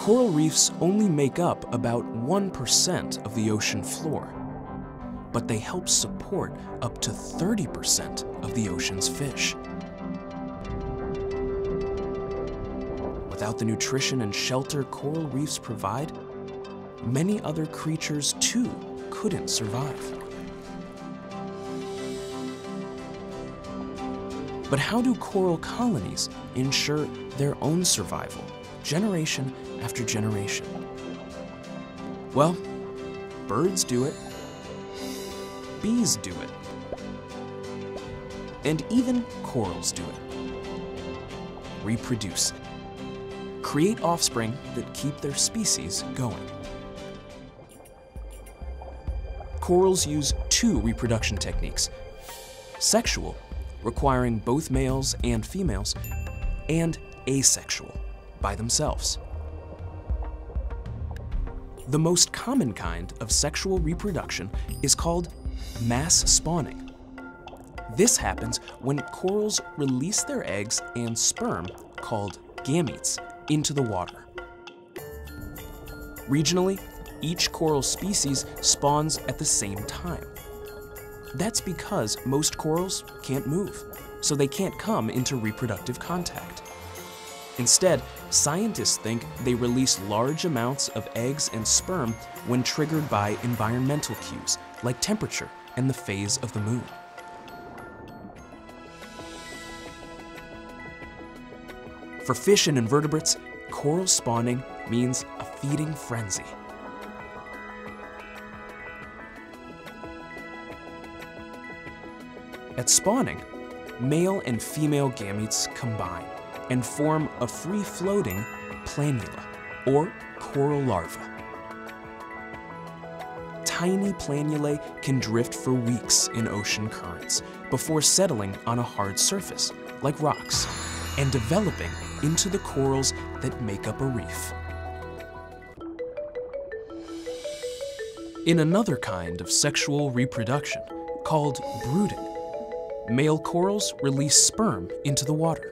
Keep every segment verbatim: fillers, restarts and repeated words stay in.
Coral reefs only make up about one percent of the ocean floor, but they help support up to thirty percent of the ocean's fish. Without the nutrition and shelter coral reefs provide, many other creatures too couldn't survive. But how do coral colonies ensure their own survival, generation after generation? Well, birds do it, bees do it, and even corals do it. Reproduce. Create offspring that keep their species going. Corals use two reproduction techniques: sexual, requiring both males and females, and asexual, by themselves. The most common kind of sexual reproduction is called mass spawning. This happens when corals release their eggs and sperm, called gametes, into the water. Regionally, each coral species spawns at the same time. That's because most corals can't move, so they can't come into reproductive contact. Instead, scientists think they release large amounts of eggs and sperm when triggered by environmental cues, like temperature and the phase of the moon. For fish and invertebrates, coral spawning means a feeding frenzy. At spawning, male and female gametes combine and form a free-floating planula, or coral larva. Tiny planulae can drift for weeks in ocean currents before settling on a hard surface, like rocks, and developing into the corals that make up a reef. In another kind of sexual reproduction, called brooding, male corals release sperm into the water.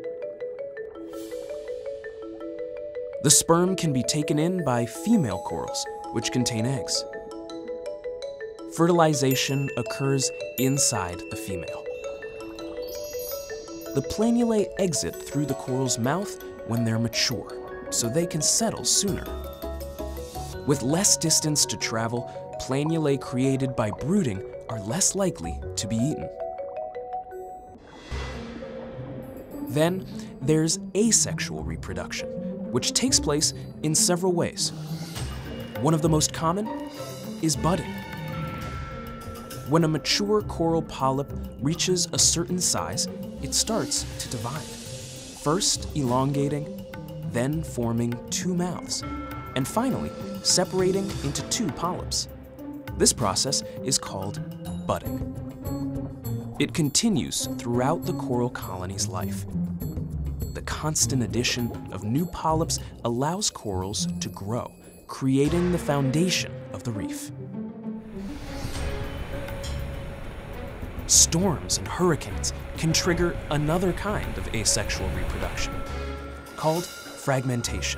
The sperm can be taken in by female corals, which contain eggs. Fertilization occurs inside the female. The planulae exit through the coral's mouth when they're mature, so they can settle sooner. With less distance to travel, planulae created by brooding are less likely to be eaten. Then there's asexual reproduction, which takes place in several ways. One of the most common is budding. When a mature coral polyp reaches a certain size, it starts to divide, first elongating, then forming two mouths, and finally separating into two polyps. This process is called budding. It continues throughout the coral colony's life. The constant addition of new polyps allows corals to grow, creating the foundation of the reef. Storms and hurricanes can trigger another kind of asexual reproduction, called fragmentation.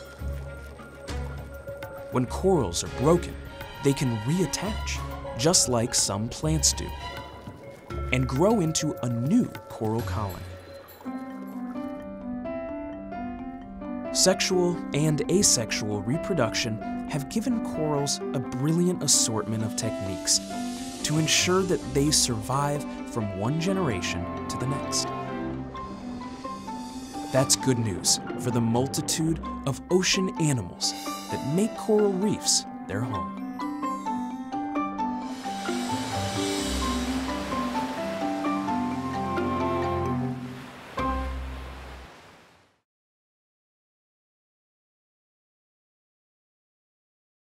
When corals are broken, they can reattach, just like some plants do, and grow into a new coral colony. Sexual and asexual reproduction have given corals a brilliant assortment of techniques to ensure that they survive from one generation to the next. That's good news for the multitude of ocean animals that make coral reefs their home.